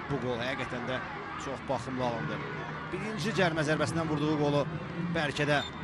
bu qol həqiqətən də çox baxımlı alındı. Birinci cərimə zərbəsindən vurduğu qolu bəlkə də